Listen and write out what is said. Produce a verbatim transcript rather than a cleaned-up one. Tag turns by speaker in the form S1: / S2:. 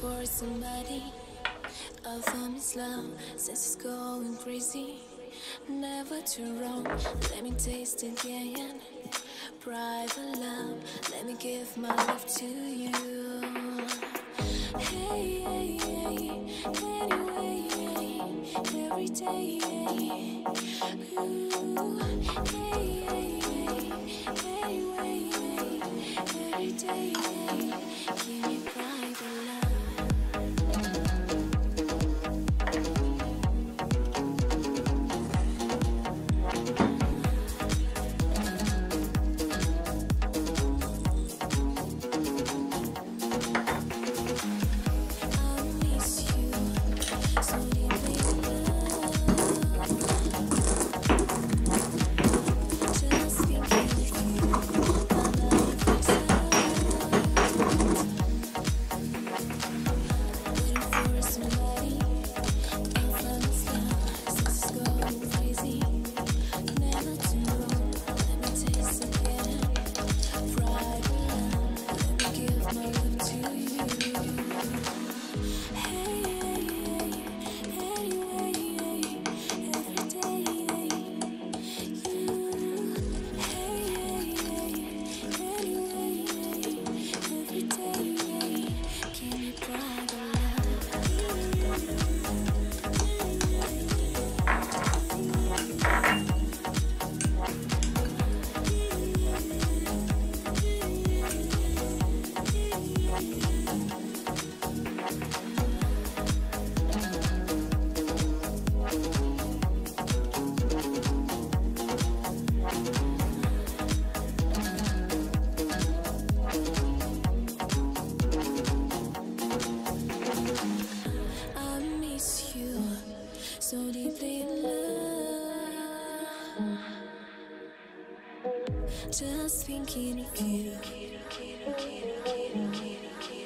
S1: for somebody. I found this love since it's going crazy. Never too wrong, let me taste again. Private love, let me give my love to you. Hey, hey, hey, anyway, every day. Ooh, hey, hey, hey, anyway, every day. Give me private love. So deeply in love, just thinking of you.